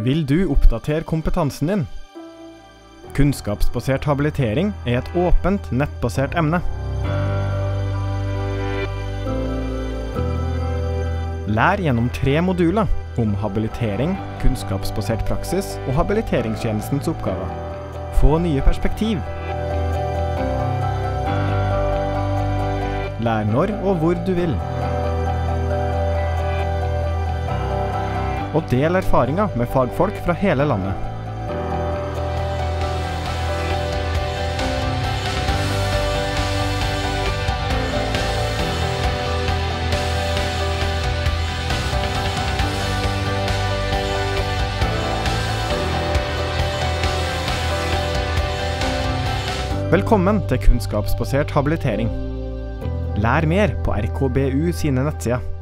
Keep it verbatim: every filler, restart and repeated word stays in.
Vil du oppdatere kompetansen din? Kunnskapsbasert habilitering er et åpent, nettbasert emne. Lær gjennom tre moduler om habilitering, kunnskapsbasert praksis og habiliteringstjenestens oppgaver. Få nye perspektiv. Lær når og hvor du vil. Og del erfaringer med fagfolk fra hele landet. Velkommen til kunnskapsbasert habilitering. Lær mer på R K B U sine nettsider.